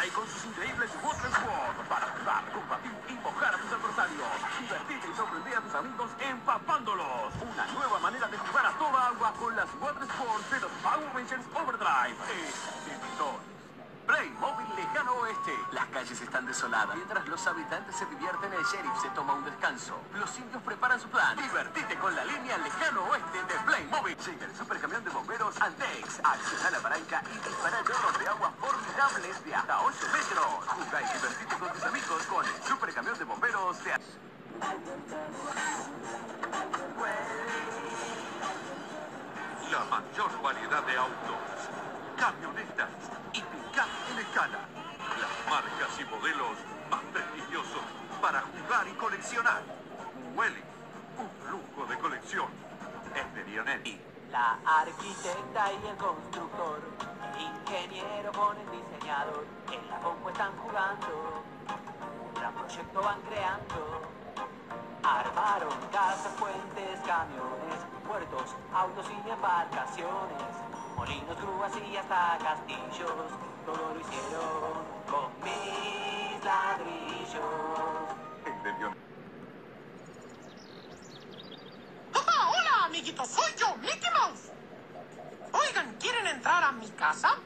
Fry con sus increíbles Water Sword para jugar, combatir y mojar a tus adversarios. Divertirte y sorprender a tus amigos empapándolos. Una nueva manera de jugar a toda agua con las Water Sports de los Power Rangers Overdrive. Playmobil Lejano Oeste. Las calles están desoladas. Mientras los habitantes se divierten, el sheriff se toma un descanso. Los indios preparan su plan. Divertite con la línea Lejano Oeste de Playmobil. Llega el supercamión de bomberos Antex. Acciona la palanca y dispara chorros de agua formidables de hasta 8 metros. Juega y divertite con tus amigos con el supercamión de bomberos de... La mayor variedad de autos, camionetas y pick-up en escala. Las marcas y modelos más prestigiosos para jugar y coleccionar. Welly, un lujo de colección. Es de Dionetti. La arquitecta y el constructor, el ingeniero con el diseñador, en la compu están jugando, un gran proyecto van creando. Armaron casas, puentes, camiones, puertos, autos y embarcaciones, molinos, grúas y hasta castillos. Todo lo hicieron con mis ladrillos. Es de Dionetti. ¡Hola, amiguitos! Soy yo, Mickey Mouse. Oigan, ¿quieren entrar a mi casa?